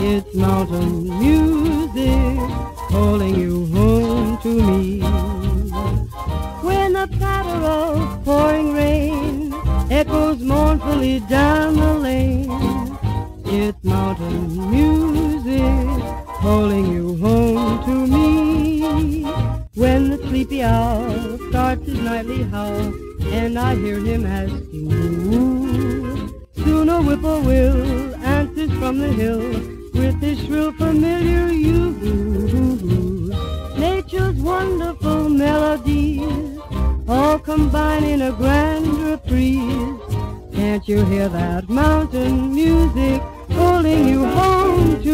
It's mountain music calling you home to me. When the patter of pouring rain echoes mournfully down the lane, it's mountain music calling you home to me. When the sleepy owl starts his nightly howl and I hear him asking who, soon a whippoorwill answers from the hill with his shrill familiar you. Nature's wonderful melodies all combine in a grand reprise. Can't you hear that mountain music calling you home to